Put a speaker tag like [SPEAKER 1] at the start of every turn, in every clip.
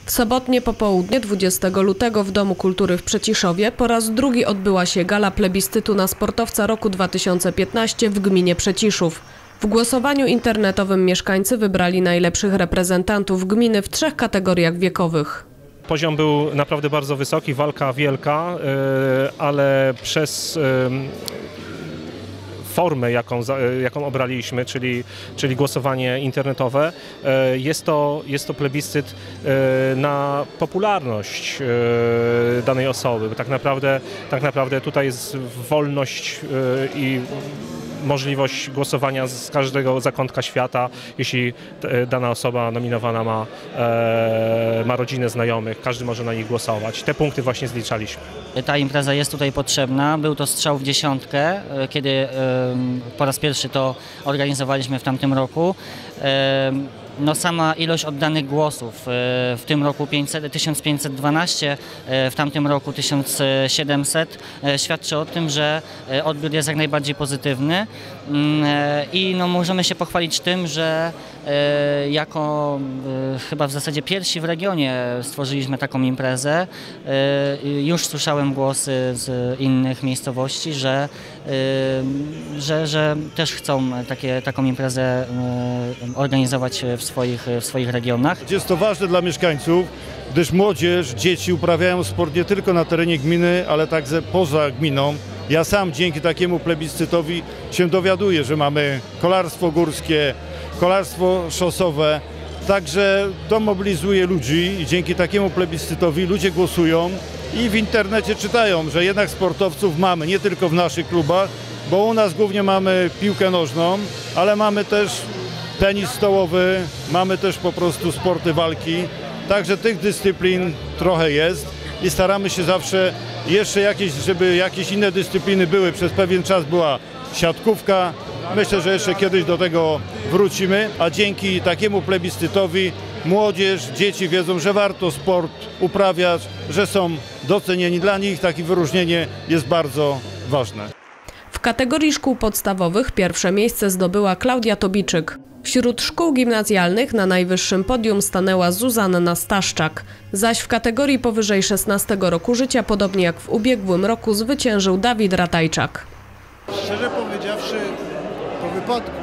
[SPEAKER 1] W sobotnie popołudnie 20 lutego w Domu Kultury w Przeciszowie po raz drugi odbyła się gala plebiscytu na sportowca roku 2015 w gminie Przeciszów. W głosowaniu internetowym mieszkańcy wybrali najlepszych reprezentantów gminy w 3 kategoriach wiekowych.
[SPEAKER 2] Poziom był naprawdę bardzo wysoki, walka wielka, ale przez formę, jaką obraliśmy, czyli głosowanie internetowe, jest to plebiscyt na popularność danej osoby. Bo tak naprawdę tutaj jest wolność i możliwość głosowania z każdego zakątka świata, jeśli dana osoba nominowana ma rodzinę, znajomych, każdy może na nich głosować. Te punkty właśnie zliczaliśmy.
[SPEAKER 3] Ta impreza jest tutaj potrzebna. Był to strzał w dziesiątkę, kiedy po raz pierwszy to organizowaliśmy w tamtym roku. No, sama ilość oddanych głosów, w tym roku 1512, w tamtym roku 1700, świadczy o tym, że odbiór jest jak najbardziej pozytywny i no, możemy się pochwalić tym, że jako chyba w zasadzie pierwsi w regionie stworzyliśmy taką imprezę. Już słyszałem głosy z innych miejscowości, że też chcą taką imprezę organizować w swoich regionach.
[SPEAKER 4] Jest to ważne dla mieszkańców, gdyż młodzież, dzieci uprawiają sport nie tylko na terenie gminy, ale także poza gminą. Ja sam dzięki takiemu plebiscytowi się dowiaduję, że mamy kolarstwo górskie, kolarstwo szosowe, także to mobilizuje ludzi i dzięki takiemu plebiscytowi ludzie głosują i w internecie czytają, że jednak sportowców mamy nie tylko w naszych klubach, bo u nas głównie mamy piłkę nożną, ale mamy też tenis stołowy, mamy też po prostu sporty walki, także tych dyscyplin trochę jest i staramy się zawsze jeszcze żeby jakieś inne dyscypliny były. Przez pewien czas była siatkówka, myślę, że jeszcze kiedyś do tego wrócimy, a dzięki takiemu plebiscytowi młodzież, dzieci wiedzą, że warto sport uprawiać, że są docenieni. Dla nich takie wyróżnienie jest bardzo ważne.
[SPEAKER 1] W kategorii szkół podstawowych pierwsze miejsce zdobyła Klaudia Tobiczyk. Wśród szkół gimnazjalnych na najwyższym podium stanęła Zuzanna Staszczak, zaś w kategorii powyżej 16 roku życia, podobnie jak w ubiegłym roku, zwyciężył Dawid Ratajczak.
[SPEAKER 5] Szczerze powiedziawszy, po wypadku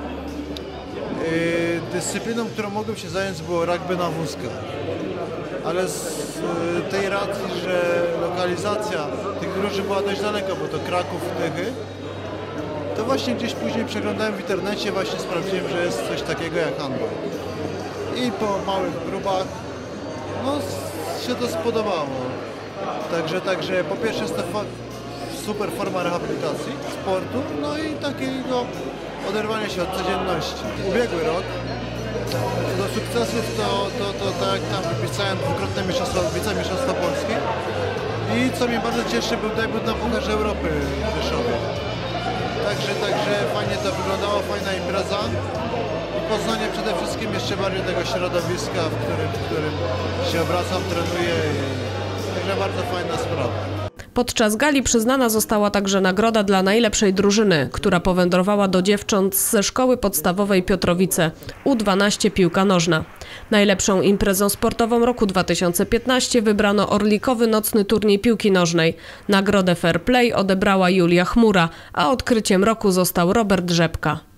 [SPEAKER 5] dyscypliną, którą mogłem się zająć, było rugby na wózkach. Ale z tej racji, że lokalizacja tych drużyn była dość daleko, bo to Kraków, Tychy, to właśnie gdzieś później przeglądałem w internecie, właśnie sprawdziłem, że jest coś takiego jak handball. I po małych próbach, no, się to spodobało. Także po pierwsze jest to super forma rehabilitacji sportu, no i takiego oderwania się od codzienności. Ubiegły rok, do sukcesów to tak jak tam wypisałem dwukrotne wicemistrzostwo Polski i co mnie bardzo cieszy, był debiut na Pucharze Europy w Rzeszowie. Także fajnie to wyglądało, fajna impreza i poznanie przede wszystkim jeszcze bardziej tego środowiska, w którym się obracam, trenuję. Także bardzo fajna sprawa.
[SPEAKER 1] Podczas gali przyznana została także nagroda dla najlepszej drużyny, która powędrowała do dziewcząt ze szkoły podstawowej Piotrowice, U12 piłka nożna. Najlepszą imprezą sportową roku 2015 wybrano orlikowy nocny turniej piłki nożnej. Nagrodę Fair Play odebrała Julia Chmura, a odkryciem roku został Robert Rzepka.